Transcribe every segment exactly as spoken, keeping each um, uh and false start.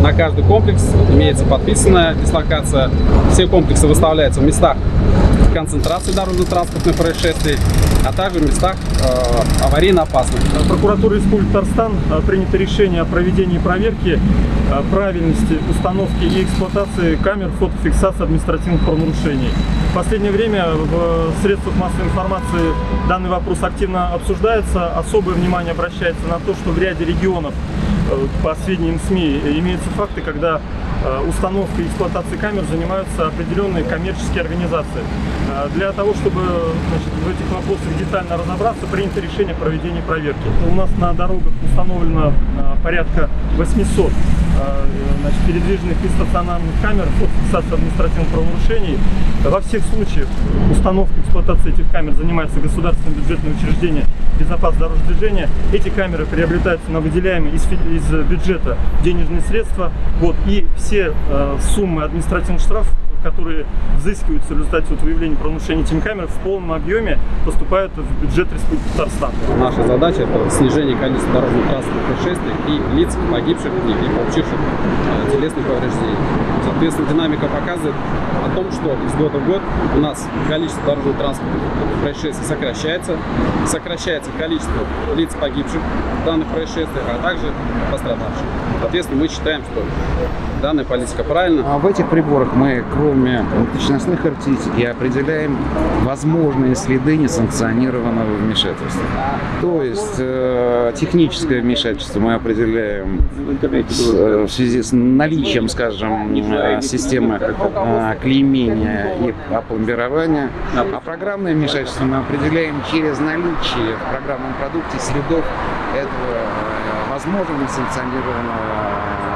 на каждый комплекс имеется подписанная дислокация. Все комплексы выставляются в местах концентрации дорожно-транспортных происшествий, а также в местах э, аварийно опасных. Прокуратурой Республики Татарстан принято решение о проведении проверки правильности установки и эксплуатации камер фотофиксации административных правонарушений. В последнее время в средствах массовой информации данный вопрос активно обсуждается. Особое внимание обращается на то, что в ряде регионов, по сведениям СМИ, имеются факты, когда установкой и эксплуатацией камер занимаются определенные коммерческие организации. Для того, чтобы, значит, в этих вопросах детально разобраться, принято решение о проведении проверки. У нас на дорогах установлено порядка восьмисот значит, передвижных и стационарных камер фотофиксации административных правонарушений. Во всех случаях установка и эксплуатация этих камер занимается государственное бюджетное учреждение безопасности дорожного движения. Эти камеры приобретаются на выделяемые из, из бюджета денежные средства. Вот, и все э, суммы административных штрафов, которые взыскиваются в результате вот выявления правонарушений этими камерами, в полном объеме поступают в бюджет Республики Татарстан. Наша задача – это снижение количества дорожно-транспортных происшествий и лиц погибших и получивших э, телесных повреждений. Соответственно, динамика показывает о том, что из года в год у нас количество дорожно-транспортных происшествий сокращается, сокращается количество лиц погибших в данных происшествиях, а также пострадавших. Соответственно, мы считаем, что данная политика правильна. А в этих приборах мы, кроме точностной характеристики, определяем возможные следы несанкционированного вмешательства. То есть э, техническое вмешательство мы определяем с, э, в связи с наличием, скажем, э, системы э, клеймения и опломбирования, а программное вмешательство мы определяем через наличие в программном продукте следов этого э, возможно несанкционированного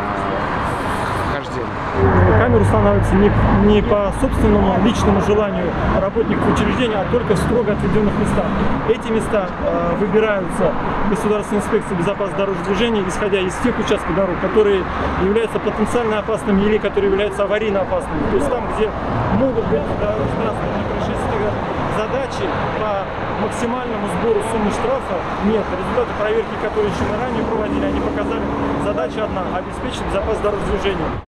хождения. Камеры устанавливаются не, не по собственному личному желанию работников учреждения, а только в строго отведенных местах. Эти места э, выбираются Государственной инспекцией безопасности дорожного движения, исходя из тех участков дорог, которые являются потенциально опасными или которые являются аварийно опасными. То есть там, где могут быть дорожно-транспортные происшествия, задачи по максимальному сбору суммы штрафа нет. Результаты проверки, которые еще мы ранее проводили, они показали, задача одна – обеспечить безопасность дорожного движения.